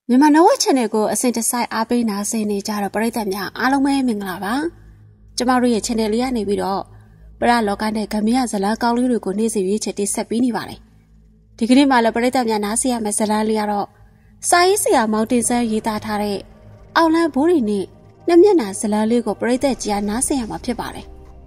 မြန်မာနဝချန်နယ်ကိုအစဉ်တစိုက်အားပေးနာဆင်နေကြတဲ့ပရိသတ်များအားလုံးပဲမင်္ဂလာပါကျမတို့ရဲ့ channel လေးကနေပြီးတော့ပရလောကနဲ့ဂမရဇလကောင်းလေးတွေကိုနေ့စဉ်ရွေးချယ်တင်ဆက်ပေးနေပါတယ်ဒီကနေ့မှလည်းပရိသတ်များနားဆင်ရမယ့်ဇလလေးကတော့စာရေးဆရာမောင်တင်ဆန်းရေးသားထားတဲ့အောင်လန်းဘိုးရီနဲ့နှစ်မျက်နှာဇလလေးကိုပရိသတ်ကြီးနားဆင်ရမှာဖြစ်ပါတယ်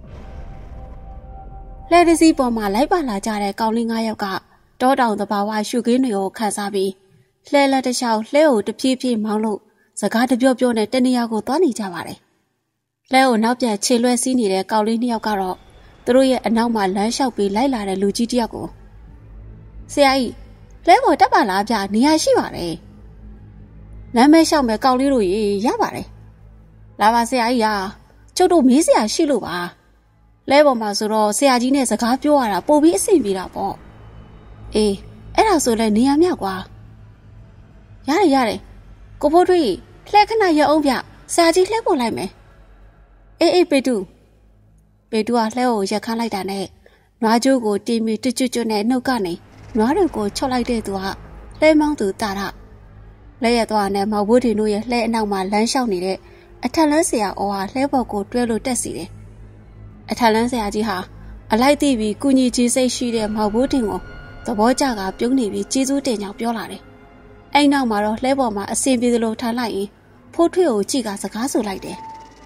လဲတစည်းပေါ်မှာလိုက်ပါလာကြတဲ့ကောင်းလေး9ယောက်ကတောတောင်တဘာဝရှုခင်းတွေကိုခန်းစားပြီးလှဲလက်တစ်ချောင်းလှဲကိုတပြေးပြေးမောင်းလို့စကားတပြောပြောနဲ့တနေရာကိုသွားနေကြပါတယ်။လှဲကိုနောက်ပြန်ခြေလွှဲစီးနေတဲ့ကောင်လေး2ယောက်ကတော့သူတို့ရဲ့အနောက်မှာလမ်းလျှောက်ပြီးလိုက်လာတဲ့လူကြီးတစ်ယောက်ကိုဆရာကြီးလှဲပေါ်တက်ပါလားဗျနေရာရှိပါတယ်။လမ်းမဲလျှောက်မဲ့ကောင်လေးတို့ရေရပါတယ်။လာပါဆရာကြီးရာကျုပ်တို့မေးဆရာရှိလို့ပါ။လှဲပေါ်မှာဆိုတော့ဆရာကြီးနဲ့စကားပြောရတာပိုပြီးအဆင်ပြေတာပေါ့။အေးအဲ့ဒါဆိုလဲနေရာမြောက်ကွာ။ရတယ်ကိုဖိုးထွေးလှဲခဏရအောင်ဗျဆရာကြီးလှဲပေါ်လိုက်မယ်အေးပေတူကလှဲကိုရက်ခမ်းလိုက်တာနဲ့နွားကြိုးကိုတီးမိတွတ်နဲ့နှုတ်ကနေနွားတွေကိုချော့လိုက်တဲ့သူကလှဲမောင်းသူတာရလဲရသွားနဲ့မောင်ဘိုးတင်တို့ရဲ့လှဲအနောက်မှာလမ်းလျှောက်နေတဲ့အထက်လန်းဆရာအော်ဟာလှဲပေါ်ကိုတွဲလို့တက်စီတယ်အထက်လန်းဆရာကြီးဟာအလိုက်သိပြီးကုညီကြီးစိတ်ရှိတဲ့မောင်ဘိုးတင်ကိုသဘောကျကပြုံးနေပြီးကျေးဇူးတင်ကြောင်းပြောလာတယ်အဲ့နောက်မှာတော့လှဲပေါ်မှာအစင်ပြေသလိုထားလိုက်ရင်ဖိုးထွေးကိုကြည့်ကစကားဆိုလိုက်တယ်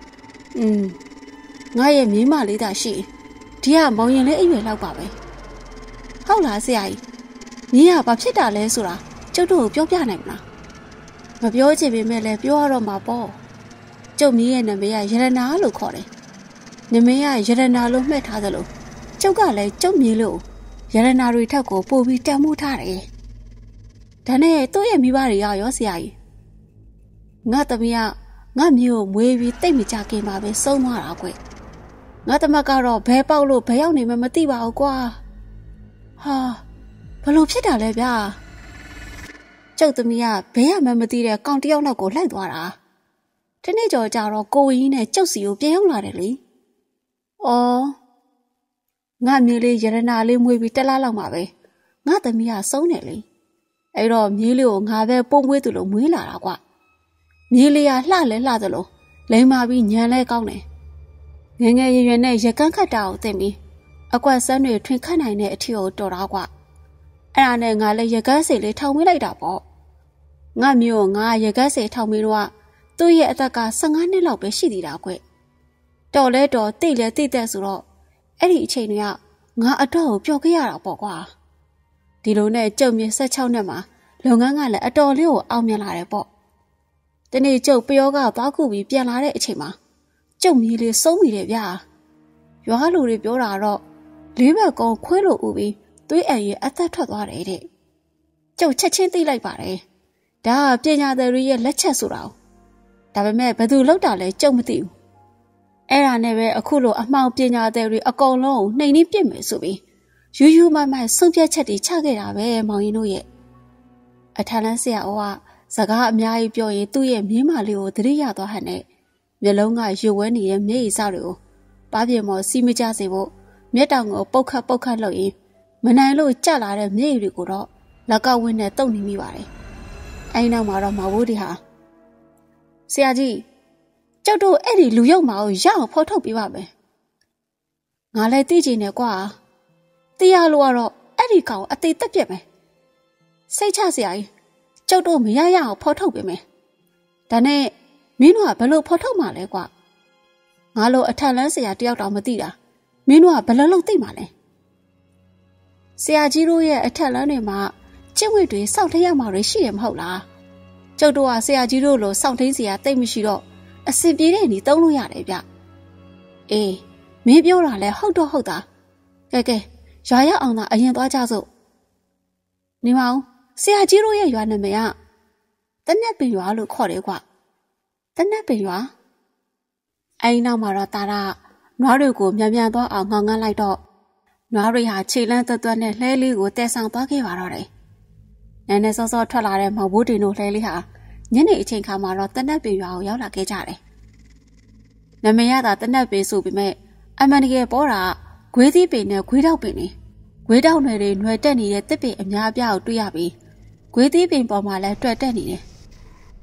ငါရဲ့မြင်းမလေးသာရှိဒီကမောင်ရင်လေးအရွယ်လောက်ပါပဲဟုတ်လားဆရာကြီးမြင်းကဘာဖြစ်တာလဲဆိုတာကျုပ်တို့ကိုပြောပြနိုင်မလားမပြောချင်ပေမဲ့လည်းပြောရတော့မှာပေါ့ကျုပ်မြင်းရဲ့နာမည်ကရတနာလို့ခေါ်တယ်နာမည်ကရတနာလို့မှတ်ထားသလိုကျုပ်ကလည်းကျုပ်မြင်းလို့ရတနာတွေထက်ကိုပို့ပြီးတန်မိုးထားတယ်ဒါနဲ့သူ့ရဲ့မိဘတွေရောဆရာကြီးငါသမီးကငါမျိုးကိုမွေးပြီးတိတ်မကြခင်မှာပဲဆုံးသွားတာကွငါသမက်ကတော့ဘဲပေါက်လို့ဘဲရောက်နေမှမသိပါဘူးကွာဟာဘလို့ဖြစ်တာလဲဗျာကျုပ်သမီးကဘဲရမှမသိတဲ့ကောင်တယောက်လောက်ကိုလိုက်သွားတာဒီနေ့ကြော်ကြတော့ကိုဝင်းကြီးနဲ့ကျုပ်စီကိုပြန်ရောက်လာတယ်လေအော်ငါမျိုးလေးရတနာလေးမွေးပြီးတက်လာလောက်မှာပဲငါသမီးကဆုံးတယ်လေအဲ့တော့မြေးလေးကိုငါပဲပုံမွေးသူလို့မွေးလာတာကွမြေးလေးကလှလဲလှသလိုလိမ်မာပြီးညံလဲကောင်းတယ်ငယ်ငယ်ရွယ်နဲ့ရကန်းခတ်တာကိုသိပြီးအကွက်ဆန်းတွေထွင်ခတ်နိုင်တဲ့အထီကိုတော်တာကွအဲ့ဒါနဲ့ငါလည်းရကန်းစီလေးထောင်ပေးလိုက်တာပေါ့ငါမျိုးငါရကန်းစီထောင်ပြီးတော့သူ့ရဲ့အသက်က15နှစ်လောက်ပဲရှိသေးတာကွတော်လဲတော်တိတ်လဲတိတ်တဲ့ဆိုတော့အဲ့ဒီအချိန်တွေကငါအတော့ကိုပျော်ခဲ့ရတာပေါ့ကွာဒီလိုနဲ့ကျုပ်မြေ16နှစ်မှာလုပ်ငန်းကလည်းအတော်လေးကိုအောင်မြင်လာတယ်ပေါ့ဒီနေ့ကျုပ်ပျောကသွားခုပြီးပြန်လာတဲ့အချိန်မှာကျုပ်မြေလေးဆုံးမိတယ်ဗျာရွာလူတွေပြောတာတော့လေးဘက်ကုန်းခွေးလိုဥပြီးသွေးအံရဲ့အသက်ထွက်သွားတယ်တဲ့ကျုပ်ချက်ချင်းသိလိုက်ပါတယ်ဒါကပညာသည်တွေရဲ့လက်ချက်ဆိုတာဒါပေမဲ့ဘယ်သူလောက်တာလဲကျုပ်မသိဘူးအဲ့ဒါနဲ့ပဲအခုလိုအမှောင်ပညာသည်တွေအကုန်လုံးကိုနှိမ်နှင်းပြစ်မယ်ဆိုပြီးယူမမဆုံးဖြတ်ချက်တွေချခဲ့တာပဲမောင်ရင်တို့ရဲ့အထက်လန်းဆရာကစကားအများကြီးပြောရင်သူ့ရဲ့မြင်းမလေးကိုသတိရသွားဟန်နဲ့မျက်လုံးကရွဝဲနေတဲ့မျက်ရည်စတွေကိုပါးပြေမော်စီးမကြစေဖို့မျက်တောင်ကိုပုတ်ခတ်လုပ်ရင်မနိုင်လို့ကြလာတဲ့မျက်ရည်တွေကိုတော့လက်ကဝင်းနဲ့တုပ်နေမိပါတယ်အဲဒီနောက်မှာတော့မဝိုးတွေဟာဆရာကြီးကျုပ်တို့အဲ့ဒီလူရုပ်မာကိုရအောင်ဖော်ထုတ်ပေးပါမယ်ငါလည်းသိချင်တယ်ကွာတရားလို့ကတော့အဲ့ဒီကောင်အသေးတက်ပြက်မယ်စိတ်ချစရာကြီးကျုပ်တို့မရရအောင်ဖော်ထုတ်ပေးမယ်ဒါနဲ့မင်းတို့ကဘယ်လိုဖော်ထုတ်မှာလဲကွာငါလိုအထက်လန်းဆရာတယောက်တောင်မသိတာမင်းတို့ကဘယ်လိုလုပ်သိမှာလဲဆရာကြီးတို့ရဲ့အထက်လန်းတွေမှာကျင့်ဝတ်တွေစောင့်ထိန်ရမှာတွေရှိတယ်မဟုတ်လားကျုပ်တို့ကဆရာကြီးတို့လိုစောင့်ထိန်စရာတိတ်မရှိတော့အစင်ပြေတဲ့နေသုံးလို့ရတယ်ဗျအေးမင်းပြောတာလဲဟုတ်တော့ဟုတ်တာကဲရွာရောက်အောင်သာအရင်သွားကြစို့နေမအောင်ဆရာကြီးတို့ရဲ့ရွာနာမည်ကတနက်ပင်ရွာလို့ခေါ်တယ်ကွတနက်ပင်ရွာအဲဒီနောက်မှာတော့တာရနွားတွေကိုမြန်သွားအောင်ငေါငန်းလိုက်တော့နွားတွေဟာခြေလန်းသွက်နဲ့လှဲလေးကိုတဲဆောင်သွားခဲ့ပါတော့တယ်နန်းနဲ့စောစောထွက်လာတဲ့မောင်ဘိုးတင်တို့လှဲလေးဟာညနေအချိန်ခါမှာတော့တနက်ပင်ရွာကိုရောက်လာခဲ့ကြတယ်နာမည်ရတာတနက်ပင်ဆိုပေမဲ့အမှန်တကယ်ပေါ်တာဂွေးသီးပင်နဲ့ဂွေးတောက်ပင်နေဂွေးတောက်နယ်တွေຫນွယ်တက်နေတဲ့တစ်ပင်အများအပြားကိုတွေ့ရပြီးဂွေးသီးပင်ပေါ်မှာလည်းတွေ့တက်နေတယ်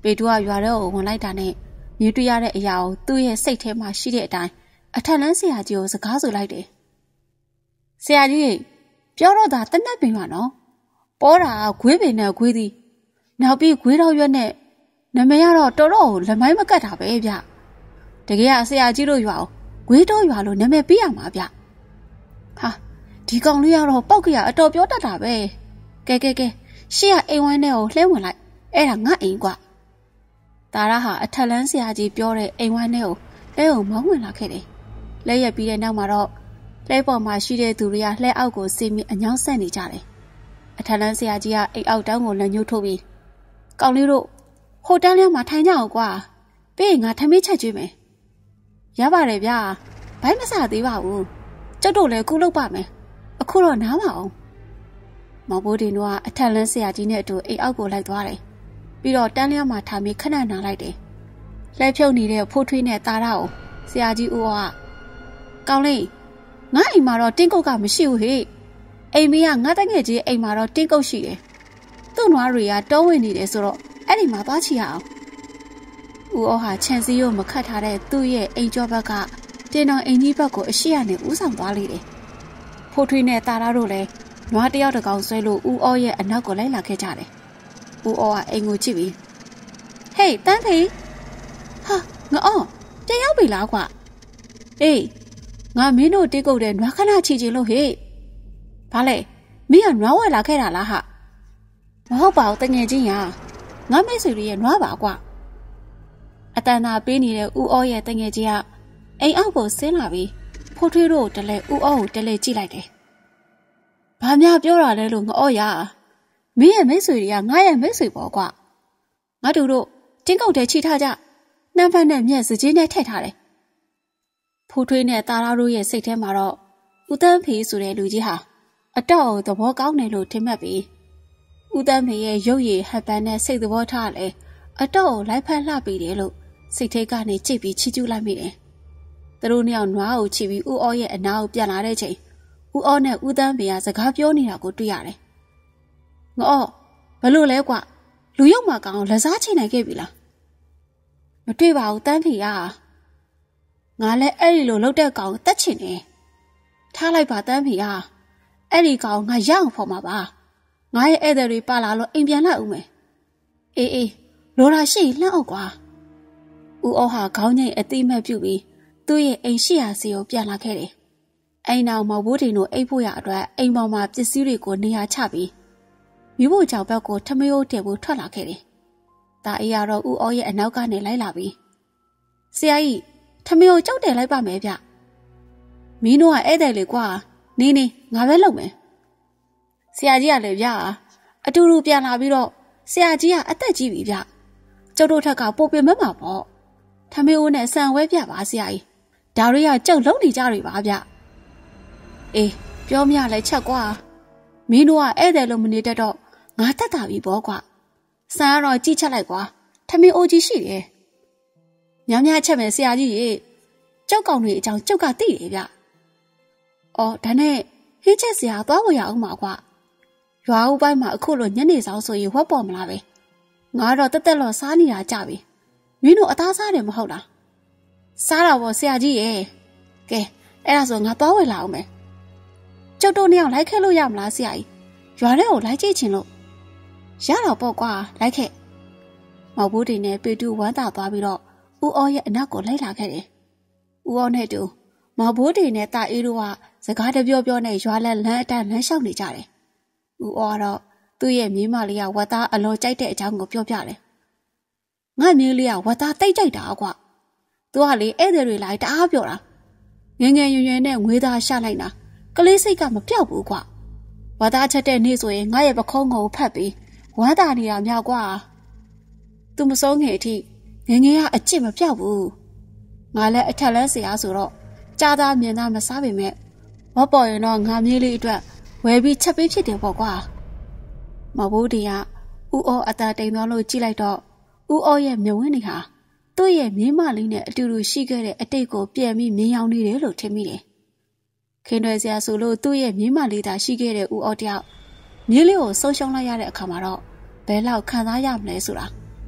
ပေတူကရွာထဲကိုဝင်လိုက်တာနဲ့မြင်တွေ့ရတဲ့အရာကိုသူ့ရဲ့စိတ်ထဲမှာရှိတဲ့အတိုင်းအထက်လန်းဆရာကြီးကိုစကားဆိုလိုက်တယ်။ဆရာကြီးပြောတော့တာတနက်ပင်ပါနော်။ပေါ်တာကဂွေးပင်နဲ့ဂွေးသည်နောက်ပြီးဂွေးတော်ရွက်နဲ့နမရတော့တော်တော်လက်မိုင်းမကတ်တာပဲဗျ။တကယ်ကဆရာကြီးတို့ရွာကိုဂွေးတော်ရွာလို့နာမည်ပေးရမှာဗျ။ဟာဒီကောင်လေးကတော့ပောက်ကရအတော်ပြောတတ်တာပဲ။ကဲရှေ့ကအိမ်ဝိုင်းထဲကိုလှဲဝင်လိုက်အဲ့ဒါငါအိမ်ကွာ။တာရဟာအထက်လန်းဆရာကြီးပြောတဲ့အိမ်ဝိုင်းထဲကိုလဲကိုမောင်းဝင်လာခဲ့တယ်။လဲရက်ပြီးတဲ့နောက်မှာတော့လဲပေါ်မှာရှိတဲ့သူတွေကလှဲအောက်ကိုစီးပြီးအညောင်းဆက်နေကြတယ်။အထက်လန်းဆရာကြီးကအိမ်အောက်တောင်းကိုလက်ညှိုးထိုးပြီးကောင်းလေးတို့ဟိုတန်းလျမှာထိုင်ကြအောင်ကွာ။ပြီးရင်ငါထမင်းချက်ကျွေးမယ်။ရပါတယ်ဗျာ။ဘိုင်းမစားသေးပါဘူး။ကျုပ်တို့လည်းကုလုပ်ပါမယ်။အခုတော့နားမအောင်။မောင်ဘိုးတင်တို့ကအထက်လန်းဆရာကြီးနဲ့အတူအိမ်အောက်ကိုလိုက်သွားတယ်။ပြီးတော့တန်းလျမှာထိုင်ပြီးခဏနားလိုက်တယ်။လှဲဖြုတ်နေတဲ့ဖိုးထွေးနဲ့တာရကိုဆရာကြီးဦးကကောင်းလေးငါအိမ်မှာတော့တင်းကုတ်ကမရှိဘူးဟေ့အိမ်မင်းကငါတငယ်ကြီးအိမ်မှာတော့တင်းကုတ်ရှိတယ်သူ့နွားတွေကတောဝင်နေတယ်ဆိုတော့အဲ့ဒီမှာသွားချီရအောင်ဦးအောဟာခြံစည်းရိုးမခတ်ထားတဲ့သူ့ရဲ့အိမ်ကျော်ဘက်ကတင်းတော်အိမ်ကြီးဘက်ကိုအရှိရနေဦးဆောင်သွားလေတယ်ဖိုးထွေးနဲ့တာရတို့လည်းနွားတယောက်တစ်ကောင်ဆွဲလို့ဦးအောရဲ့အနောက်ကိုလိုက်လာခဲ့ကြတယ်ဦးအောကအိမ်ကိုကြည့်ပြီးဟေးတန်းဖေးဟာငါအောပြန်ရောက်ပြီလားကွာအေးငါမင်းတို့တိတ်ကုတ်တဲ့နွားခဏချီချင်လို့ဟေ့ဘာလဲမင်းကနွားဝယ်လာခဲ့တာလားဟာမဟုတ်ပါဘူးတငယ်ချင်းရာငါမိတ်ဆွေရဲ့နွားပါကွာအတန်သာပေးနေတဲ့ဦးအောရဲ့တငယ်ချင်းကအိမ်အောက်ကိုဆင်းလာပြီးဖိုးထွေးတို့တလဲဦးအောကိုတလဲကြည့်လိုက်တယ်ဘာများပြောတာလဲလို့ငါအောရာမင်းရဲ့မိတ်ဆွေတွေကငါရဲ့မိတ်ဆွေပေါ့ကွာငါတို့တင်းကုတ်တဲ့ချီထားကြနှမ်းဖက်နဲ့မျက်စကြီးနဲ့ထည့်ထားတယ်ဖိုးထွေးနဲ့တာရတို့ရဲ့စိတ်ထဲမှာတော့ဦးတန်းဖေဆိုတဲ့လူကြီးဟာအတော့သဘောကောင်းတယ်လို့ထင်မှတ်ပြီးဦးတန်းဖေရဲ့ရုပ်ရည်ဟပ်ပန်းနဲ့စိတ်သဘောထားလဲအတော့လိုက်ဖက်လှပြီးတယ်လို့စိတ်ထဲကနေကြိတ်ပြီးချီးကျူးလိုက်မိတယ်။သူတို့နှစ်ယောက်နွားကိုချီပြီးဦးအောရဲ့အနာကိုပြန်လာတဲ့ချိန်ဦးအောနဲ့ဦးတန်းဖေကစကားပြောနေတာကိုတွေ့ရတယ်။ငါအောဘလို့လဲကွလူရုပ်မှာကောင်လက်စားချိန်နိုင်ခဲ့ပြီလား။မတွေ့ပါဘူးတန်းဖေကငါလည်းအဲ့ဒီလိုလှုပ်တဲ့ကောင်တက်ချင်တယ်ထားလိုက်ပါတန်းဖေဟာအဲ့ဒီကောင်ငါရအောင်ဖော်မှာပါငါရဲ့ဧည့်သည်တွေပါလာလို့အိမ်ပြန်လိုက်ဦးမယ်အေးလိုလာရှိလှမ်းအောင်ကွာဦးအောဟာခေါင်းငိတ်အတိမတ်ပြုတ်ပြီးသူ့ရဲ့အိမ်ရှိရာစီကိုပြန်လာခဲ့တယ်အိမ်နောက်မောင်ဘိုးတင်တို့အိပ်ဖို့ရအတွက်အိမ်ပေါ်မှာပစ္စည်းတွေကိုနေရာချပြီးမိဖို့ကြောင်ဘက်ကိုထမယိုးတယ်ဖို့ထွက်လာခဲ့တယ်ဒါအေးရတော့ဦးအောရဲ့အနောက်ကနေလိုက်လာပြီးဆရာကြီးထမင်းကိုကြောက်တယ်လိုက်ပါမယ်ဗျမင်းတို့ကဧည့်သည်လေကွာနေငါပဲလုပ်မယ်ဆရာကြီးကလည်းဗျအတူတူပြန်လာပြီးတော့ဆရာကြီးကအသက်ကြီးပြီဗျကျုပ်တို့ထက်ကပိုပင်မဲ့မှာပေါ့ထမင်းဦးနဲ့ဆန်ဝဲပြပါဆရာကြီးဒါတွေကကြောက်လုံးနေကြတွေပါဗျအေးပြောမရလဲချက်ကွာမင်းတို့ကဧည့်သည်လို့မနေတတ်တော့ငါတက်တာပြီပေါ့ကွာဆန်ကတော့ကြည့်ချက်လိုက်ကွာထမင်းအိုကြီးရှိတယ်များချက်မယ်ဆရာကြီးရေကြောက်ကောင်တွေအကြောင်းကြောက်ကသိတယ်ဗျ။အော်ဒါနဲ့ဟင်းချက်ဆရာသွားဝယ်ရအောင်ပါကွာ။ရွာဦးပိုင်းမှာအခုလိုညနေဆောင်ဆိုရင်ဝက်ပေါ်မလားပဲ။ငါတော့တက်လော်စားနေတာကြပြီ။မင်းတို့အသားစားတယ်မဟုတ်လား။စားတာပေါ့ဆရာကြီးရေ။ကဲအဲ့ဒါဆိုငါသွားဝယ်လာအောင်မယ်။ကျုပ်တို့နှစ်ယောက်လိုက်ခဲ့လို့ရမလားဆရာကြီး။ရွာထဲကိုလိုက်ကြည့်ချင်လို့ရတော့ပေါ့ကွာလိုက်ခဲ့။မောင်ဘိုးတင်နဲ့ပေတူဝမ်းသာသွားပြီးတော့ဦးအောရဲ့အနောက်ကိုလိုက်လာခဲ့တယ်။ဦးအောနဲ့တူမောင်ဘိုးတွေနဲ့တာအေးတို့ကစကားတပြောနဲ့ရွာလန်းလမ်းအတန်းလမ်းလျှောက်နေကြတယ်။ဦးအောကတော့သူ့ရဲ့မြေးမလေးကဝတ်သားအလွန်ကြိုက်တဲ့အကြောင်းကိုပြောပြတယ်။ငါမြေးလေးကဝတ်သားတိတ်ကြိုက်တာကွာ။သူကလေဧည့်သည်တွေလိုက်တအားပြောတာ။ငယ်ရွယ်နဲ့ငွေသားရှာလိုက်တာကလေးစိတ်ကမပြောက်ဘူးကွာ။ဝတ်သားချက်တဲ့နေ့ဆိုရင်ငါရဲ့ပခုံးကိုဖတ်ပြီးဝမ်းသာနေတာမြောက်ကွာ။သူမစိုးငယ်အထိငငယ်ကအကျစ်မပြောက်ဘူးငါလည်းအထက်လန်းဆရာဆိုတော့ကြားသားမြင်သားမစားပေမဲ့မပေါ်ရင်တော့ငါမြေးလေးအတွက်ဝယ်ပြီးချက်ပေးဖြစ်တယ်ပေါ့ကွာမဘိုးတင်ကဥအောအသာတိမ်သွားလို့ကြည့်လိုက်တော့ဥအောရဲ့မျက်ဝန်းတွေဟာသူ့ရဲ့မြေးမလေးနဲ့အတူတူရှိခဲ့တဲ့အတိတ်ကိုပြန်ပြီးမြင်ရောက်နေတယ်လို့ထင်မိတယ်ခင်ရွယ်စရာဆိုလို့သူ့ရဲ့မြေးမလေးသာရှိခဲ့တဲ့ဥအောတယောက်မြေးလေးကိုဆုံးရှုံးလိုက်ရတဲ့အခါမှာတော့ဘယ်လောက်ခံစားရမလဲဆိုတာ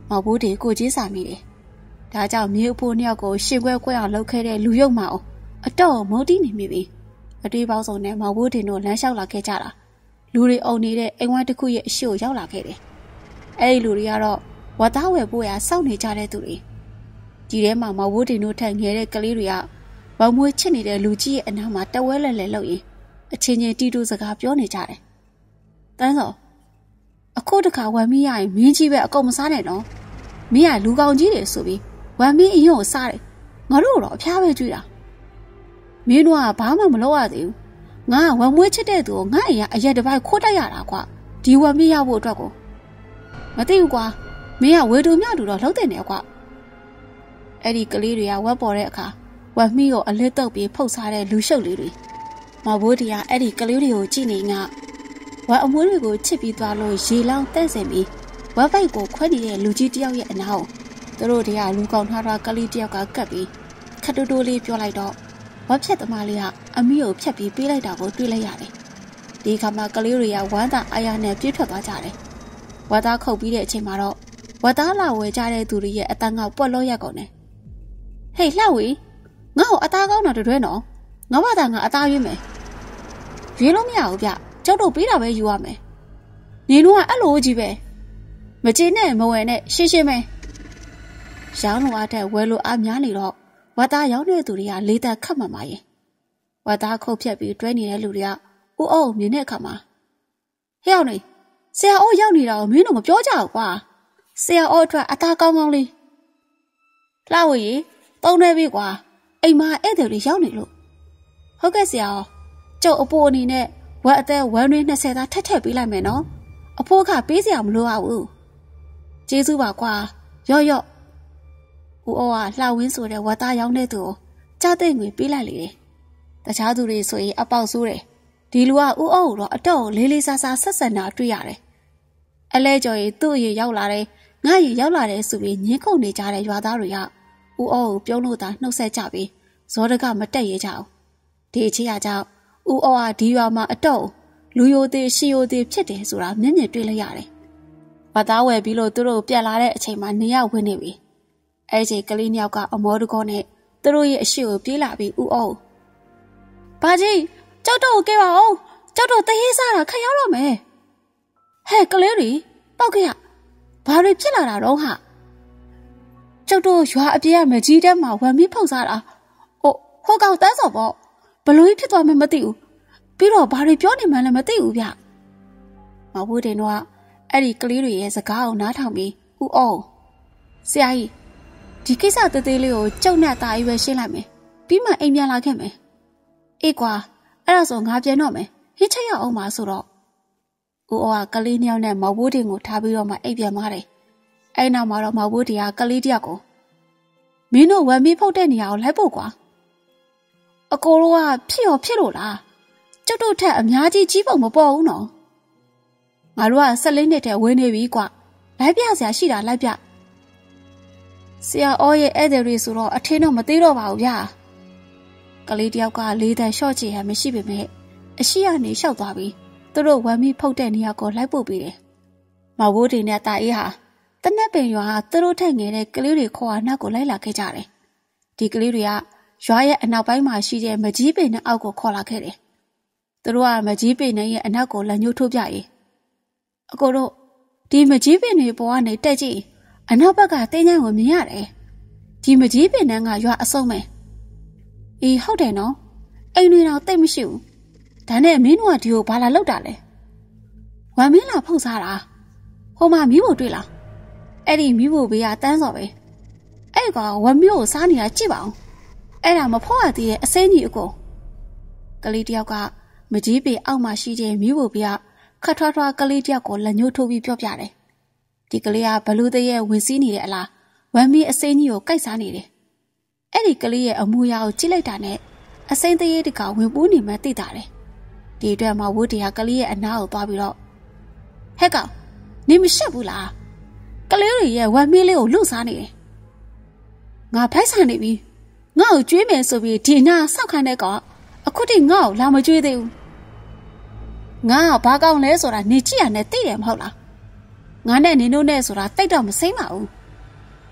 မော်ဘူးတွေကိုကြီးစာမိတယ်ဒါကြောင့်မြေဖို့နှစ်ယောက်ကိုရှင်ခွဲခွဲအောင်လုပ်ခဲ့တဲ့လူရုပ်မအောင်အတော့မုန်းတီးနေမိပြီအတွေးပေါင်းစုံနဲ့မော်ဘူးတင်တို့လမ်းလျှောက်လာခဲ့ကြတာလူတွေအုံနေတဲ့အိမ်ဝိုင်းတစ်ခုရဲ့အရှိကိုရောက်လာခဲ့တယ်အဲ့ဒီလူတွေကတော့ဝတ်သားဝယ်ဖို့ရစောင့်နေကြတဲ့သူတွေဒီထဲမှာမော်ဘူးတင်တို့ထက်ငယ်တဲ့ကလေးတွေကဘောင်မွေးချစ်နေတဲ့လူကြီးရဲ့အနားမှာတဝဲလဲလဲလုပ်ရင်အချင်းချင်းတီတူစကားပြောနေကြတယ်တန်းစောအခုတခါဝမ်မီရရင်မင်းကြီးပဲအကုန်မစားနဲ့နော်မင်းကလူကောင်ကြီးတွေဆိုပြီးဝမ်မီအရင်ကိုစားတယ်ငါတို့တော့အဖျားပဲကြွေးတာမင်းတို့ကဘာမှမလုပ်ရသေးဘူးငါကဝမ်မွေးချစ်တဲ့သူကိုငါ့အိမ်ကအရက်တစ်ပိုက်ခိုးတိုက်ရတာကွာဒီဝမ်မီရဖို့အတွက်ကိုမသိဘူးကွာမင်းကဝေတူမြတူတော့လှုပ်တဲ့နေကွာအဲ့ဒီကလေးတွေကဝက်ပေါ်တဲ့အခါဝမ်မီကိုအလစ်တုပ်ပြီးဖုတ်စားတဲ့လူရှုပ်လေးတွေမဘိုးတီကအဲ့ဒီကလေးတွေကိုကြည့်နေငါဝမ်အမွှေးတွေကိုချစ်ပြီးသွားလို့ရေလောင်းတဲ့ဆင်ပြီးဝက်ပိုက်ကိုခွဲနေတဲ့လူကြီးတယောက်ရဲ့အနားကိုသူတို့တွေကလူကောင်ထားတာကလေးတယောက်ကကပ်ပြီးခက်တိုးတိုးလေးပြောလိုက်တော့ဝက်ဖြက်သမားလေးကအမီကိုဖြတ်ပြီးပေးလိုက်တာကိုတွေ့လိုက်ရတယ်ဒီခါမှာကလေးတွေကဝမ်းသာအားရနဲ့ပြေးထွက်သွားကြတယ်ဝက်သားခုတ်ပြီးတဲ့အချိန်မှာတော့ဝက်သားလာဝယ်ကြတဲ့သူတွေရဲ့အတန်းကပွက်လို့ရက်ကုန်တယ်ဟေးလှဝီငါ့ကိုအသားကောင်းတာတွဲနော်ငါ့ဘာသာငါအသားရွေးမယ်ရွေးလို့မရဘူးဗျကျောက်တို့ပေးတာပဲယူရမယ်နေတော့အဲ့လိုကြီးပဲမကျေနဲ့မဝယ်နဲ့ရှင်းရှင်းပဲရောင်းလို့အားတဲ့ဝယ်လို့အားများနေတော့ဝတ်သားရောက်တဲ့သူတွေကလေးသက်ခတ်မှမှာရင်ဝတ်သားခုတ်ဖြတ်ပြီးတွဲနေတဲ့လူတွေကဦးအုံမြင်တဲ့အခါမှာဟဲ့အောင်နေဆရာအိုးရောက်နေတာကိုမင်းတို့မပြောကြဘူးကွာဆရာအိုးအတွက်အသားကောင်းကောင်းလေးလှဝရီတုံးနေပြီကွာအိမ်မှာဧည့်သည်တွေရောက်နေလို့ဟုတ်ကဲ့ဆရာကျုပ်အဖိုးအနေနဲ့ဝက်အသက်ဝမ်းတွင်း20သားထက်ပေးလိုက်မယ်နော်အဖိုးကပေးစရာမလိုပါဘူးကျေးဇူးပါကွာရော့ဦးအောကလှဝင်းဆိုတဲ့ဝက်သားရောင်းတဲ့သူကိုကြားသိငွေပေးလိုက်လေတယ်တခြားသူတွေဆိုရင်အပေါက်ဆိုးတယ်ဒီလူကဦးအောကိုတော့အတော့လေးလေးစားစားဆက်ဆံတာတွေ့ရတယ်အလဲကျော်ရီသူ့ရေရောက်လာတယ်ငါရေရောက်လာတယ်ဆိုပြီးညင်းခုန်နေကြတဲ့ရွာသားတွေကဦးအောကိုပြုံးလို့သာနှုတ်ဆက်ကြပြီးဇောတကမတက်ရဲကြအောင်ဒီအချင်းအကြောင်းဦးအောကဒီရွာမှာအတော့လူယိုသေးရှီယိုသေးဖြစ်တယ်ဆိုတာမျက်မြင်တွေ့လိုက်ရတယ်ဝတ်သားဝယ်ပြီးလို့သူတို့ပြန်လာတဲ့အချိန်မှာနေရဝင်နေပြီအဲ့ဒီကလေးနှစ်ယောက်ကအမောတကောနဲ့သူတို့ရဲ့အရှိကိုပြေးလာပြီးဦးအောဘာကြီးကျောက်တော့ကဲပါအောင်ကျောက်တော့တဟေးစားတာခက်ရောက်တော့မယ်ဟဲ့ကလေးတွေပောက်ခရဘာတွေဖြစ်လာတာတော့ဟာကျောက်တော့ရွာအပြေးကမကြီးတဲမှာဝမ်မီဖောက်စားတာဟိုကောင်တန်းစော်ပေါ့ဘလို့ဖြစ်သွားမှမသိဘူးပြီးတော့ဘာတွေပြောနေမှလည်းမသိဘူးဗျမဟုတ်တယ်တော့အဲ့ဒီကလေးတွေရဲ့စကားကိုနားထောင်ပြီးဦးအောင်ဆရာကြီးဒီကိစ္စသေးသေးလေးကိုကြောက်နဲ့တာကြီးပဲရှင်းလိုက်မယ်ပြီးမှအိမ်ပြန်လာခဲ့မယ်အေးကွာအဲ့ဒါဆိုငါပြန်တော့မယ်ဟင်းချက်ရအောင်ပါဆိုတော့ဦးအောင်ကကလေးနှစ်ယောက်နဲ့မော်ဘိုးတင်ကိုထားပြီးတော့မှအိမ်ပြန်သွားတယ်အဲ့နောက်မှာတော့မော်ဘိုးတင်ကကလေးတယောက်ကိုမင်းတို့ဝမ်မီဖုတ်တဲ့နေရာကိုလိုက်ဖို့ကွာအကိုတို့ကဖြစ်လို့လားကျုပ်တို့ထက်အများကြီးကြီးပုံမပေါ်ဘူးနော်ငါတို့က14နှစ်တည်းဝင်းနေပြီကွာလိုက်ပြစရာရှိတာလိုက်ပြဆရာအော်ရဲ့ဧည့်သည်တွေဆိုတော့အထင်းတော့မသေးတော့ပါဘူးဗျာကလေးတယောက်ကလေးတန်လျှော့ချင်ရမရှိပေမဲ့အရှိကနေလျှောက်သွားပြီးသူတို့ဝမ်မီဖုတ်တဲ့နေရာကိုလိုက်ပို့ပေးတယ်မဘိုးတွေနဲ့တာအေးဟာတနက်ပင်ရွာကသူတို့ထက်ငယ်တဲ့ကလေးတွေခေါ်အားနောက်ကိုလိုက်လာခဲ့ကြတယ်ဒီကလေးတွေကရွာရဲ့အနောက်ပိုင်းမှာရှိတဲ့မကြီးပင်နဲ့အောက်ကိုခေါ်လာခဲ့တယ်သူတို့ကမကြီးပင်နဲ့ရဲ့အနောက်ကိုလက်ညှိုးထိုးပြရင်အကိုတို့ဒီမကြီးပင်တွေပေါ်ကနေတက်ကြည့်အနောက်ဘက်ကတင်းချမ်းကိုမြင်ရတယ်ဒီမကြီးပင်နှန်းကရွာအစုံပဲအေးဟုတ်တယ်နော်အိမ်တွေတော့တိတ်မရှိဘူးဒါနဲ့မင်းတို့ကဒီကိုဘာလာလောက်တာလဲဝမ်မင်းလာဖုတ်စားတာဟိုမှာမီးဖို့တွေ့လားအဲ့ဒီမီးဖို့ဘေးကတန်းစော်ပဲအဲ့ကောင်ဝမ်မျိုးကိုစားနေတာကြည့်ပါအောင်အဲ့ဒါမဖောက်ရသေးတဲ့အစိမ်းကြီးအကိုကလေးတယောက်ကမကြီးပေအောက်မှာရှိတဲ့မြို့ဘုရားခတ်ထွားထွားကလေးတယောက်ကိုလက်ညှိုးထိုးပြီးပြောပြတယ်ဒီကလေးကဘလူးတဲ့ရဲ့ဝင်စည်းနေတဲ့အလားဝမ်မီအစိမ်းကြီးကိုကိုက်စားနေတယ်အဲ့ဒီကလေးရဲ့အမူအရာကိုကြည့်လိုက်တာနဲ့အစိမ်းသေးတကောင်ဝင်ပူးနေမှသိတာတယ်ဒီအတွက်မှဝတ်တရားကလေးရဲ့အနားကိုသွားပြီးတော့ဟဲ့ကောင်နေမရှက်ဘူးလားကလေးတွေရဲ့ဝမ်မီလေးကိုလှုပ်စားနေတယ်ငါဖိုက်ဆန်နေပြီငါ့ကိုကျွေးမယ်ဆိုပြီးဒီနာဆောက်ခိုင်းတဲ့ကောင်အခုထိငါ့ကိုလာမကျွေးသေးဘူးငါဘာကောင်လဲဆိုတာနေကြည့်ရနဲ့သိတယ်မဟုတ်လားငါနဲ့နင်တို့နဲ့ဆိုတာတိတ်တော့မစိမ့်ပါဘူး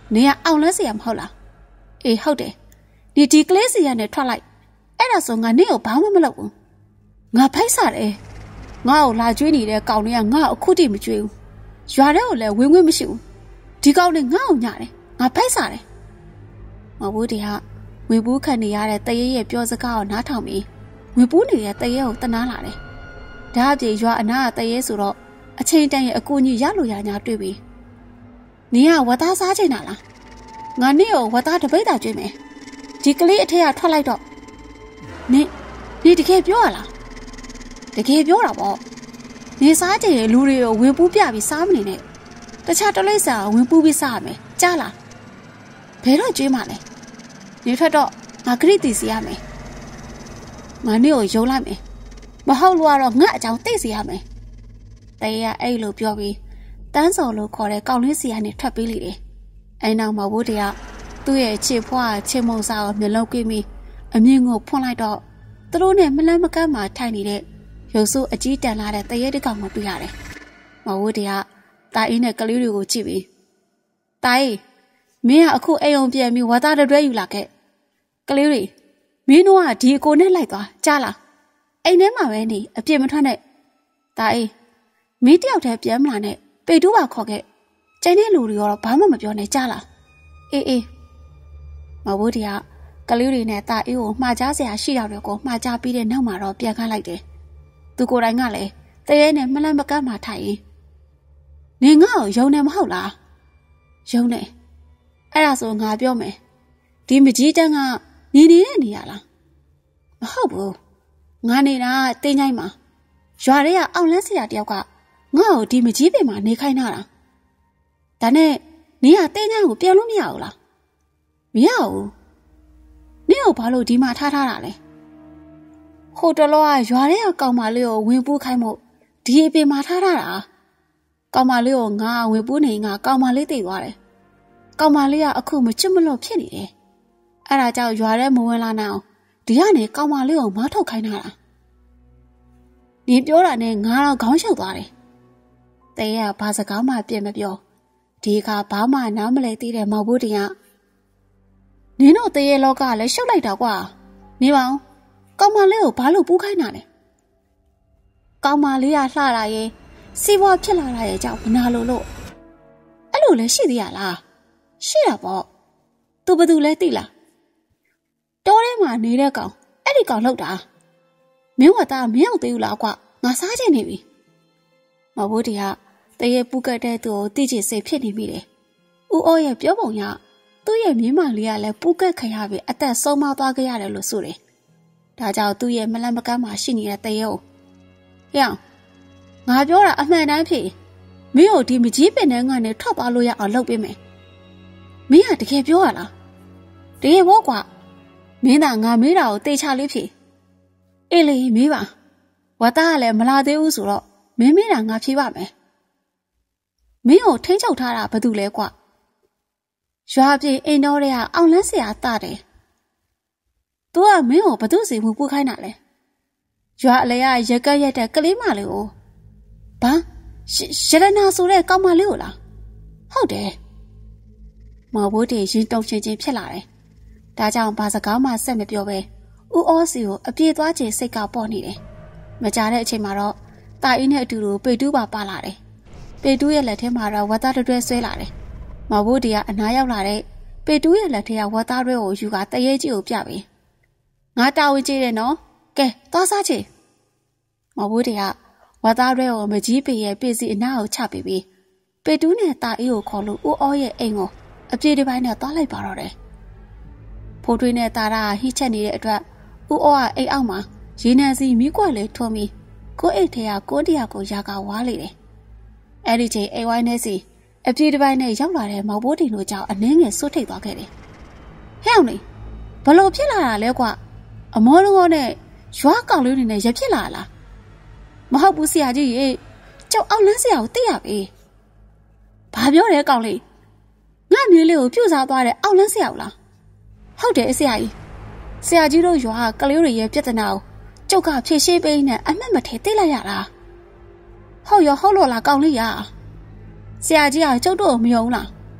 နေရအောင်လဲเสียမဟုတ်လားအေးဟုတ်တယ်ဒီကလေးစီရနဲ့ထွက်လိုက်အဲ့ဒါဆိုငါနင့်ကိုဘာမှမလုပ်ဘူးငါဖိုက်စားတယ်ငါ့ကိုလာကျွေးနေတဲ့ကောင်တွေကငါ့ကိုအခုတိမကျွေးဘူးရွာထဲကိုလည်းဝင်ခွင့်မရှိဘူးဒီကောင်တွေငါ့ကိုညတယ်ငါဖိုက်စားတယ်မဟုတ်ဒီဟာဝင်ပူးခံနေရတဲ့တရေရဲ့ပြောစကားကိုနားထောင်ပြီးဝင်ပူးနေတဲ့တရေကိုတနာလာတယ်ဒါအပြင်ရွာအနာကတရေဆိုတော့အချိန်တန်ရဲ့အကူကြီးရလို့ရညာတွေ့ပြီးနင်ကဝတ်သားစားချင်တာလားငါနင့်ကိုဝတ်သားတပိတ်တာကျွေးမယ်ဒီကလေးအထက်ကထွက်လိုက်တော့နင်တကယ်ပြောရလားတကယ်ပြောတာပေါ့နေစားကြတဲ့လူတွေကိုဝင်ပူးပြပြီးစားမနေနဲ့တခြားတလိပ်စာဝင်ပူးပြီးစားရမယ်ကြားလားဘယ်တော့ကျွေးမှလဲနေထွက်တော့ငါခရစ်တီစီရမယ်ငါနေ့ကိုယုံလိုက်မယ်မဟုတ်လို့ကတော့ငါအကြောင်းသိစီရမယ်တရေကအဲ့လိုပြောပြီးတန်းစော်လို့ခေါ်တဲ့ကောင်းလေးစီကနေထွက်ပေးလိုက်တယ်အဲ့နောက်မှာဘိုးတရသူ့ရဲ့ခြေဖွားခြေမုံစာကိုမျက်လုံးကွေးပြီးအမြင့်ကိုဖွင့်လိုက်တော့သူတို့နဲ့မလန်းမကန်းမှထိုင်နေတဲ့ရုပ်ဆိုးအကြီးတန်းလာတဲ့တရေတစ်ကောင်ကိုတွေ့ရတယ်မဘိုးတရတာအင်းနဲ့ကလေးတွေကိုကြည့်ပြီးတာအေးမင်းကအခုအိမ်အောင်ပြန်ပြီးဝါသားတွဲယူလာခဲ့ကလေးတွေမင်းတို့ကဒီအကိုနဲ့လိုက်သွားကြားလားအိမ်ထဲမှာပဲနေအပြစ်မထွက်နဲ့တာအေးမင်းတယောက်တည်းပြန်မလာနဲ့ပေတူးပါခေါ်ခဲ့ကျန်တဲ့လူတွေကတော့ဘာမှမပြောနဲ့ကြားလားအေးမဘိုးတရကလေးတွေနဲ့တာအေးကိုမှားကြားစရာရှိတာတွေကိုမှားကြားပြီးတဲ့နောက်မှာတော့ပြန်ခန့်လိုက်တယ်သူကိုယ်တိုင်ကလည်းတရေနဲ့မလန့်မကန်းမှထိုင်ရင်နေငါ့ကိုယုံနေမဟုတ်လားယုံနေအဲ့ဒါဆိုငါပြောမယ်ဒီမကြီးတန်းကနေနေတဲ့နေရလားမဟုတ်ဘူးငါနေတာတင်းချိုင်းမှာရွာတွေကအောင်လန်းဆရာတယောက်ကငါ့ကိုဒီမကြီးပင်မှာနေခိုင်းတာဒါနဲ့နေကတင်းချိုင်းကိုပြန်လို့မရဘူးလားမရဘူးနေကိုဘာလို့ဒီမှာထားတာလဲဟိုတလောကရွာတွေကကောင်မလေးကိုဝင်ပူးခိုင်းမို့ဒီအပင်မှာထားတာကောင်မလေးကိုငါဝင်ပူးနေငါကောင်မလေးသိသွားတယ်ကောင်မလေးကအခုမချစ်မလို့ဖြစ်နေတယ်အဲ့ဒါကြောင့်ရွာထဲမဝင်လာနိုင်အောင်ဒီကနေကောင်မလေးကိုမထုတ်ခိုင်းတာနေပြောတာနဲ့ငါတော့ခေါင်းရှုပ်သွားတယ်တရေကဘာစကားမှပြန်မပြောဒီကဘာမှနားမလဲသိတဲ့မောင်ဘိုးတင်ကနင်းတို့တရေလောကလည်းရှုပ်လိုက်တာကွာနေပါဦးကောင်မလေးကိုဘာလို့ပူးခိုင်းတာလဲကောင်မလေးကလှလာရင်စီးပွားဖြစ်လာတာရဲ့ကြောင့်မနာလို့အဲ့လိုလဲရှိသေးရလားရှိတာပေါ့သူဘယ်သူလဲသိလားတောထဲမှာနေတဲ့ကောင်အဲ့ဒီကောင်လောက်တာမင်းကသားမရောက်သေးဘူးလားကွာငါစားချင်နေပြီမဘိုးတရတရေပူကတ်တဲ့သူကိုသိချင်စိတ်ဖြစ်နေမိတယ်ဦးအောရဲ့ပြောပုံရသူ့ရဲ့မြင်းမလေးကလည်းပူကတ်ခရပြီးအသက်ဆုံးမသွားခဲ့ရတယ်လို့ဆိုတယ်ဒါကြောင့်သူ့ရဲ့မလန့်မကန်းမှရှိနေတဲ့တရေကိုဟဲ့ငါပြောတာအမှန်တမ်းဖြစ်မင်းတို့ဒီမကြီးပင်တဲ့ကနေထွက်သွားလို့ရအောင်လုပ်ပေးမယ်မင်းကတကယ်ပြောရလားတကယ်ဘောကွာမင်းသာငါမေးတာကိုတေချာလေးဖြေအေးလေမေးပါဝတ်သားကလည်းမလာသေးဘူးဆိုတော့မင်းမေးတာငါဖြေပါမယ်မင်းကိုထိန်းချုပ်ထားတာဘာလို့လဲကွာရွာပြေအိမ်တော်တွေကအောင်လန်းဆရာတာတယ်သူကမင်းကိုဘာလို့စီမှုပူခိုင်းတာလဲရွာအလေကရက်ကက်ရက်တဲ့ကလေးမလေးကိုဘာရတနာဆိုတဲ့ကောင်မလေးကိုလားဟုတ်တယ်မော်ဘိုးတေရင်တုံချင်းချင်းဖြစ်လာတယ်ဒါကြောင့်ဘာစကားမှဆက်မပြောပဲဦးအောစီကိုအပြေးသွားချင်စိတ်ကပေါ့နေတယ်မကြတဲ့အချိန်မှာတော့တာအင်းနဲ့အတူတူပေတူးပါလာတယ်ပေတူးရဲ့လက်ထဲမှာတော့ဝတ်သားတွဲဆွဲလာတယ်မော်ဘိုးတေကအနားရောက်လာတဲ့ပေတူးရဲ့လက်ထဲကဝတ်သားတွဲကိုယူကတရေကြီးကိုပြပေးငါတာဝန်ကြီးတယ်နော်ကဲသွားစားချေမော်ဘိုးတေကဝတ်သားတွဲကိုမကြီးပေရဲ့ပြည်စီအနားကိုချပေးပြီးပေတူးနဲ့တာအေးကိုခေါ်လို့ဦးအောရဲ့အိမ်ကိုအပြေးတစ်ပိုင်းနဲ့သွားလိုက်ပါတော့တယ်ဖိုးထွေးနဲ့တာရာဟိချက်နေတဲ့အတွက်ဦးအောကအိမ်အောက်မှာရေနံစီမိကွက်လေးထွန်းပြီးကိုအိတ်ထဲကကိုတရာကိုရာကဝါးလေတယ်အဲ့ဒီချိန်အိမ်ဝိုင်းထဲစီအပြေးတစ်ပိုင်းနဲ့ရောက်လာတဲ့မောင်ဘိုးတင်တို့ကြောင့်အနှင်းငယ်ဆွတ်ထိတ်သွားခဲ့တယ်ဟဲ့အောင်လေဘလို့ဖြစ်လာတာလဲကွာအမောလုံးနဲ့ရွာကောင်လေးတွေနဲ့ရဖြစ်လာလားမဟုတ်ဘူးဆရာကြီးရေကျောက်အောင်လန်းဆရာကိုသိရပြီဘာပြောလဲကောင်လေးငါမြေးလေးကိုပြုတ်စားသွားတဲ့အောင်လန်းဆရာလားဟုတ်တယ်ဆရာကြီးတို့ရွာကလေးတွေရဲ့ပြဿနာကိုကျုပ်ကဖြေရှင်းပေးနေအမှတ်မထဲသိလိုက်ရလားဟုတ်ရောဟုတ်လို့လားကောင်လေးရဆရာကြီးကကျုပ်တို့မယုံလား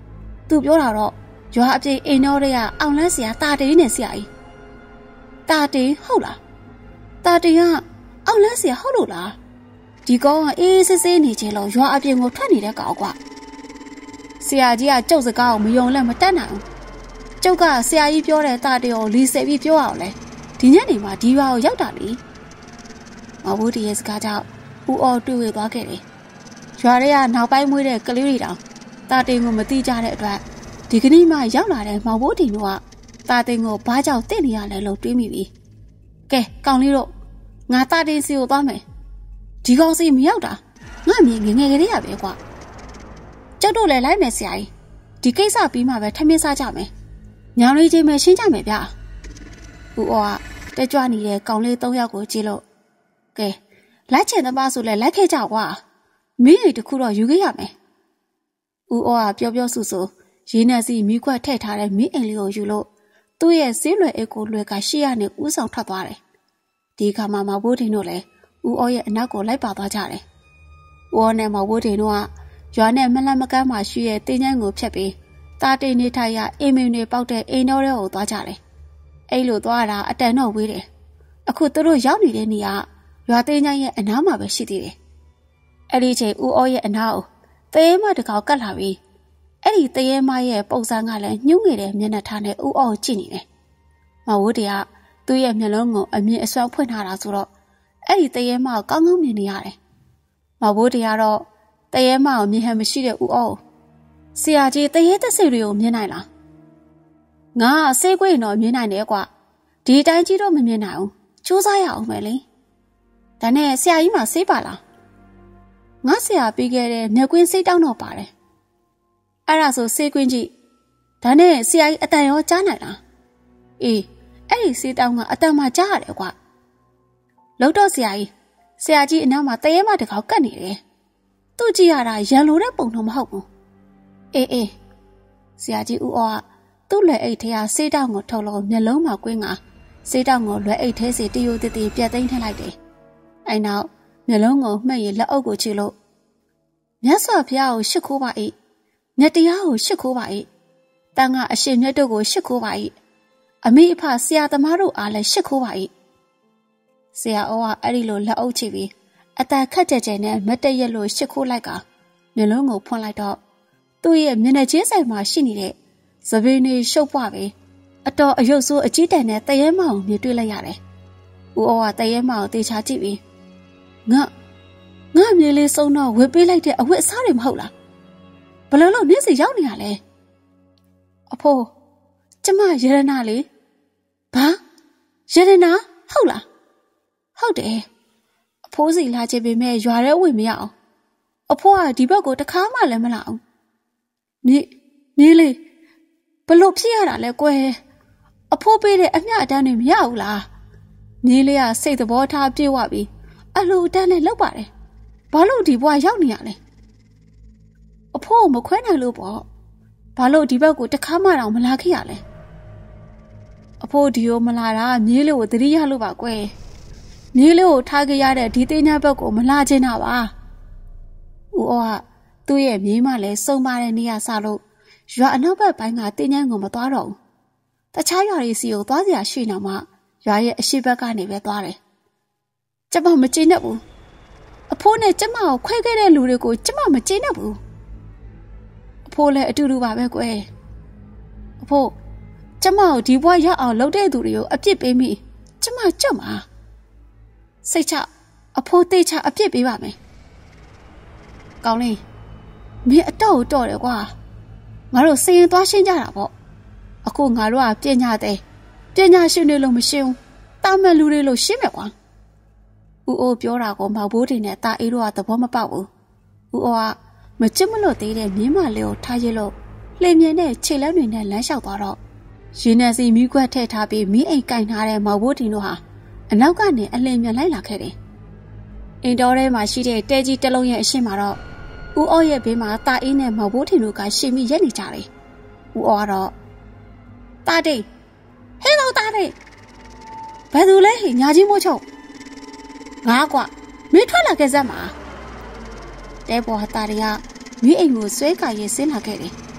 သူပြောတာတော့ရွာအပြေအိမ်တော်တွေကအောင်လန်းစရာတာတေးနဲ့ဆရာကြီးတာတေးဟုတ်လားတာတေးကအောင်လန်းစရာဟုတ်လို့လားဒီကောင်ကအေးစစ်စစ်နေချင်လို့ရွာအပြင်ကိုထွက်နေတဲ့ကောင်ကွာဆရာကြီးကကျုပ်စကားကိုမယုံလဲမတတ်နိုင်ဘူးကျုပ်ကဆရာကြီးပြောတဲ့တာတေးကိုလီဆယ်ပြီးပြောအောင်လဲဒီညနေမှာဒီရွာကိုရောက်တာလေမဘိုးတီရဲ့စကားကြောင့်ဦးအော်တွေ့ဝေသွားခဲ့တယ်ရွာတွေကနောက်ပိုင်းမွေးတဲ့ကလေးတွေတောင်တာတေးကိုမသိကြတဲ့အတွက်ဒီကနေ့မှရောက်လာတဲ့မောင်ဘိုးတီတို့ကတာတေးကိုဘာကြောင့်တင့်နေရလဲလို့တွေးမိပြီကဲကောင်လေးတို့ငါတာတေးစီကိုသွားမယ်ဒီကောင်စီမရောက်တာငါမြင်ငယ်ငယ်ကလေးရပဲကွာကျုပ်တို့လည်းလိုက်မယ်ဆရာကြီးဒီကိစ္စပြီးမှပဲထမင်းစားကြမယ်ညောင်လေးချင်းပဲရှင်းကြမယ်ဗျာဦးအော်ကတက်ကြွနေတဲ့ကောင်လေး၃ယောက်ကိုကြည့်လို့ကဲလိုက်ချင်သမားဆိုလဲလိုက်ခဲ့ကြကွာမင်းတွေတခုတော့ယူခဲ့ရမယ်ဦးအော်ကပြောဆူဆူရင်းနဲ့စီမိခွက်ထည့်ထားတဲ့မင်းအိမ်လေးကိုယူလို့သူ့ရဲ့ဈေးလွယ်အိတ်ကိုလွယ်ကရှေ့ကနေဦးဆောင်ထွက်သွားတယ်ဒီခါမှာမောင်ဘိုးတင်တို့လည်းဦးအော်ရဲ့အနောက်ကိုလိုက်ပါသွားကြတယ်ဦးအော်နဲ့မောင်ဘိုးတင်တို့ကရွာနဲ့မလန့်မကမ်းမှာရှိတဲ့တင်းကျန်းကိုဖြတ်ပြီးတာတိန်နေထိုင်ရအိမ်မင်းတွေပေါက်တဲ့အိမ်တော်တွေကိုသွားကြတယ်အဲ့လိုသွားတာအတန်တော့ဝေးတယ်အခုသူတို့ရောက်နေတဲ့နေရာရွာတင်းကျန်းရဲ့အနားမှာပဲရှိသေးတယ်အဲ့ဒီချိန်ဦးအော်ရဲ့အနားကိုတရေမတကောင်ကတ်လာပြီးအဲ့ဒီတရေမရဲ့ပုံစံကလည်းညှို့ငယ်တဲ့မျက်နှာထားနဲ့ဦးအော်ကိုကြည့်နေတယ်မဝိုးတကသူ့ရဲ့မျက်လုံးကိုအမြင်အစွမ်းဖွင့်ထားတာဆိုတော့အဲ့ဒီတရေမကိုကောင်းကောင်းမြင်နေရတယ်မဝိုးတကတော့တရေမကိုမြင်ဟန်မရှိတဲ့ဦးအော်ဆရာကြီးတရေသက်စိတွေကိုမြင်နိုင်လားငါဆေးကွေးတော့မြင်နိုင်တယ်ကွာဒီတိုင်းကြီးတော့မမြင်နိုင်ဘူးစူးစမ်းရအောင်မယ်လေဒါနဲ့ဆရာကြီးမှဆေးပါလားငါဆရာပေးခဲ့တဲ့မျက်ကွင်းဆေးတောင်းတော့ပါတယ်အဲ့ဒါဆိုဆေးကွင်းကြည့်ဒါနဲ့ဆရာကြီးအတန်ရောကြားနိုင်လားအေးအဲ့ဒီဆေးတောင်းကအတန်မှကြားရတယ်ကွာလောက်တော့ဆရာကြီးအနောက်မှာတရေမတကောင်ကတ်နေတယ်သူ့ကြည့်ရတာရန်လိုတဲ့ပုံတော့မဟုတ်ဘူးအေးဆရာကြီးဦးအော်ကသူ့လွယ်အိတ်ထဲကဆေးတောင်းကိုထုတ်လို့မျက်လုံးမှာကွင်းကဆေးတောင်းကိုလွယ်အိတ်ထဲစီတရိုတတီပြတ်သိမ်းထည့်လိုက်တယ်အဲ့နောက်မျက်လုံးကိုမှဲ့ရလက်အုပ်ကိုချီလို့မြတ်စွာဘုရားကိုရှစ်ခိုးပါ၏မြတ်တရားကိုရှစ်ခိုးပါ၏တန်ခါအရှင်မြတ်တို့ကိုရှစ်ခိုးပါ၏အမိအဖဆရာသမားတို့အားလည်းရှစ်ခိုးပါ၏ဆရာအိုးကအဲ့ဒီလိုလက်အုပ်ချီပြီးအတန်ခက်ကြဲကြဲနဲ့မတ်တရက်လို့ရှစ်ခိုးလိုက်ကမျက်လုံးကိုဖွင့်လိုက်တော့သူ့ရဲ့မျက်နှာချင်းဆိုင်မှာရှိနေတဲ့သပင်းတွေရှုပ်ပွားပြီးအတော်အယုတ်ဆိုးအကြီးတန်းနဲ့တရေမောင်မြင်တွေ့လိုက်ရတယ်ဦးအော်ကတရေမောင်တေချာကြည့်ပြီးငါမြေလေးစုံတော့ဝေပေးလိုက်တဲ့အဝတ်အစားတွေမဟုတ်လားဘယ်လိုလုပ်နေစီရောက်နေရလဲအဖိုးကျမရတနာလေဘာရတနာဟုတ်လားဟုတ်တယ်အဖိုးစီလာချင်ပေမဲ့ရွာထဲဝင်မရအောင်အဖိုးကဒီဘက်ကိုတခါမှလည်းမလာအောင်မြေလေးဘလို့ဖြစ်ရတာလဲကွယ်အဖိုးပေးတဲ့အမျှအတန်းတွေမရဘူးလားမြေလေးကစိတ်သဘောထားပြေဝပြီးအလှူအတန်းနဲ့လောက်ပါတယ်ဘာလို့ဒီဘွားရောက်နေရလဲအဖိုးကိုမခွဲနိုင်လို့ပေါ့ဘာလို့ဒီဘက်ကိုတခါမှတော့မလာခဲ့ရလဲအဖိုးဒီကိုမလာတာမြေးလေးကိုသတိရလို့ပါကွယ်မြေးလေးကိုထားခဲ့ရတဲ့ဒီတင်းညာဘက်ကိုမလာချင်တာပါဦးအော်ကသူ့ရဲ့မြေးမလည်းစုံပါတဲ့နေရာစလို့ရွာအနောက်ဘက်ပိုင်းကတင်းညာကိုမသွားတော့ဘူးတခြားရွာတွေစီကိုသွားစရာရှိနေမှရွာရဲ့အရှိဘက်ကနေပဲသွားတယ်ကျမမကြည့်နဲ့ဘူးအဖိုးနဲ့ကျမကိုခွဲခဲ့တဲ့လူတွေကိုကျမမကြည့်နဲ့ဘူးအဖိုးလည်းအတူတူပါပဲကွယ်အဖိုးကျမကိုဒီဘွားရောက်အောင်လုပ်တဲ့သူတွေကိုအပြစ်ပေးမိကျမကြွမှာစိတ်ချအဖိုးသိချအပြစ်ပေးပါမယ်ကောင်းလေးမင်းအတော့တော့တယ်ကွာငါတို့စရင်သွားရှင်းကြတာပေါ့အခုငါတို့ကပညာရှင်တွေလို့မရှင်းဘူးတာမန်လူတွေလို့ရှင်းမယ်ကွာဦးအိုးပြောတာကိုမောင်ဘိုးတင်နဲ့တာအေးတို့ကသဘောမပေါက်ဘူးဦးအိုးကမချစ်မလို့သေးတဲ့မြင်းမလေးကိုထားရလို့လှင်မြင်တဲ့ခြေလက်တွေနဲ့လမ်းလျှောက်သွားတော့ရင်းနဲ့စီမိခွက်ထည့်ထားပြီးမီးအိမ်ကင်ထားတဲ့မောင်ဘိုးတင်တို့ဟာအနောက်ကနေအလင်းမြန်လိုက်လာခဲ့တယ်အိမ်တော်ထဲမှာရှိတဲ့တဲကြီးတစ်လုံးရဲ့အရှင်းမှာတော့ဦးအော်ရဲ့ဘေးမှာတာအေးနဲ့မောင်ဘိုးတင်တို့ကရှေ့မိရက်နေကြတယ်ဦးအော်ကတော့တာတိတ်ဟဲ့တော့တာတိတ်ဘယ်သူလဲဟိညာကြီးမိုးချုပ်ငါကွာမင်းထွက်လာခဲ့စမ်းမှာတဲပေါ်တာတွေကမိအိမ်ကိုဆွဲကာရဲဆင်းလာခဲ့တယ်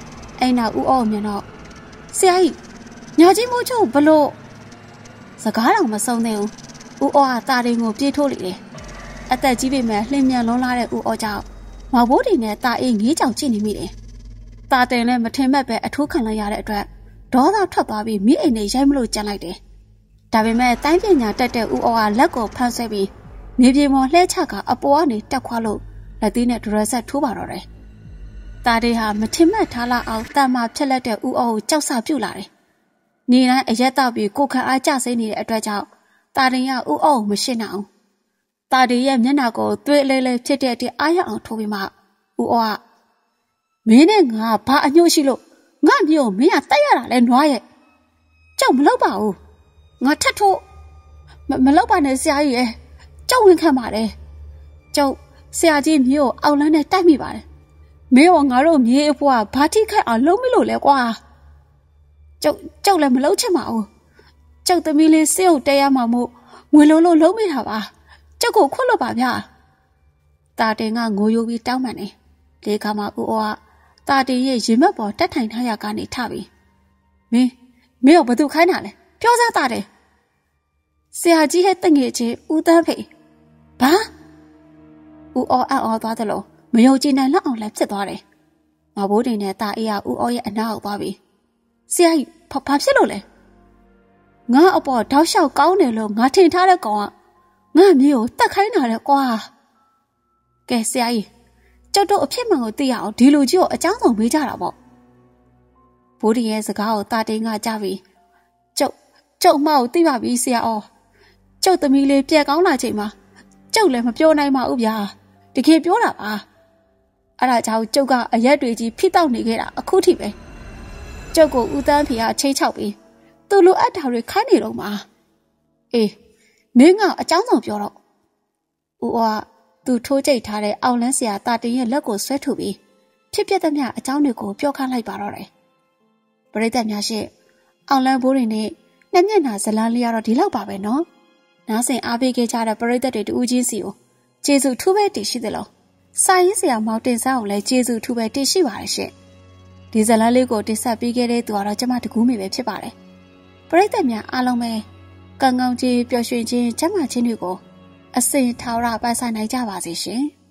အိမ်နာဦးအော်မြင်တော့ဆရာကြီးညာကြီးမိုးချိုဘလို့စကားတော်မဆုံးသေးဘူးဦးအော်ကတာတင်ကိုပြေးထိုးလိုက်တယ်အသက်ကြီးပေမဲ့လှင်မြန်လွန်လာတဲ့ဦးအော်ကြောင့်မောင်ဘိုးတင်နဲ့တာအေးငေးကြောင်ကြည့်နေမိတယ်တာတင်လည်းမထင်မဲ့ပဲအထိုးခံလိုက်ရတဲ့အတွက်ဒေါသထွက်သွားပြီးမိအိမ်နဲ့ရိုက်မလို့ကြံလိုက်တယ်ဒါပေမဲ့တိုင်းပညာတက်တဲ့ဦးအော်ကလက်ကိုဖမ်းဆွဲပြီးမြေပြင်ပေါ်လှဲချကအပေါ်ကနေတက်ခွာလို့လက်သီးနဲ့ဒရဆက်ထိုးပါတော့တယ်တာတေးဟာမထင်မှတ်ထားလောက်အောင်တန်မာဖြစ်လက်တဲ့ဦးအော်ကိုကြောက်စပြုတ်လာတယ်။နေတိုင်းအရက်တောက်ပြီးကိုခံအားကျစိမ့်နေတဲ့အတွက်ကြောင့်တာတင်ကဦးအော်ကိုမရှင်းနိုင်အောင်။တာတေးရဲ့မျက်နှာကိုသွေးလေးလေးဖြစ်တဲ့အားရအောင်ထိုးပြီးမှဦးအော်ကမင်းနဲ့ငါဘာအညှို့ရှိလို့ငါမျိုးမင်းကတိုက်ရတာလဲနွားရဲ့။ကြောက်မလုပ်ပါဘူး။ငါထက်ထိုးမလုပ်ပါနဲ့ဆရာကြီးရဲ့ကြောက်ဝင်ခံပါတယ်။ကြောက်ဆရာကြီးမျိုးကိုအောင်လန်းနဲ့တိုက်မိပါတယ်။မင်းကငါတို့မြေအဖွားဘာတိခိုက်အောင်လုံးမလို့လဲကွာကျုပ်လည်းမလုံးချင်ပါဘူးကျုပ်သမီးလေးစေးုပ်တဲရမှာမို့ငွေလုံးလုံးမိတာပါကျုပ်ကိုခွတ်လို့ပါဗျာတာတင်ကငိုယိုပြီးတောင်းပန်တယ်လေခါမှာဦးအော်ကတာတင်ရဲ့ရင်မက်ပေါ်တက်ထိုင်ထားရကနေထပြီးမင်းကဘာသူခိုင်းတာလဲပြောစားတာတယ်ဆရာကြီးရဲ့တငယ်ချင်းဦးတန်းဖေဘာဦးအော်အော်သွားတယ်လို့မယုံကြည်နိုင်လောက်အောင်လည်းဖြစ်သွားတယ်။မဘိုးတင်နဲ့တာအေးကဦးအော်ရဲ့အနားကိုသွားပြီးဆရာကြီးဘာဖြစ်လို့လဲ။ငါအပေါ်တောက်လျှောက်ကောင်းတယ်လို့ငါထင်ထားတဲ့ကောင်ကငါမျိုးကိုတတ်ခိုင်းတာလေကွာ။ကဲဆရာကြီးကျုပ်တို့အဖြစ်မှန်ကိုသိရအောင်ဒီလူကြီးကိုအကြောင်းဆောင်ပေးကြတာပေါ့။ဘိုးတင်ရဲ့စကားကိုတာတင်ကကြားပြီးကျုပ်အမှားကိုသိပါပြီဆရာအော်။ကျုပ်သမီးလေးပြက်ကောင်းလာချိန်မှာကျုပ်လည်းမပြောနိုင်ပါဘူးဗျာ။တကယ်ပြောတာပါအဲ့ဒါကြောင့်ကျုပ်ကအရက်တွေကြီးဖိတောက်နေခဲ့တာအခုထိပဲကျုပ်ကိုဦးတန်းဖေကချိန်ချောက်ပြီးသူ့လိုအပ်တာတွေခိုင်းနေတော့မှာအေးမင်းကအကြောင်းဆောင်ပြောတော့ဦးကသူထိုးကြိတ်ထားတဲ့အောင်လန်းဆရာတာတင်ရဲ့လက်ကိုဆွဲထုတ်ပြီးဖြစ်ပြသမျှအကြောင်းတွေကိုပြောခန့်လိုက်ပါတော့တယ်ပရိသတ်များရှေ့အောင်လန်းဘိုးတွေနဲ့မျက်နှာဇလန်းလေးကတော့ဒီလောက်ပါပဲနော်နားဆင်အားပေးခဲ့ကြတဲ့ပရိသတ်တွေတူးချင်းစီကိုကျေးဇူးထူးပဲတင်ရှိသလိုစာရေးဆရာမောင်တင်စားကိုလည်းကျေးဇူးထူးပဲတင်ရှိပါတယ်ရှင်ဒီဇလန်းလေးကိုတင်ဆက်ပေးခဲ့တဲ့သူကတော့ကျမတကူးမိပဲဖြစ်ပါတယ်ပရိသတ်များအားလုံးပဲကံကောင်းခြင်းပျော်ရွှင်ခြင်းကျန်းမာခြင်းတွေကိုအစဉ်ထာဝရပန်းဆိုင်နိုင်ကြပါစေရှင်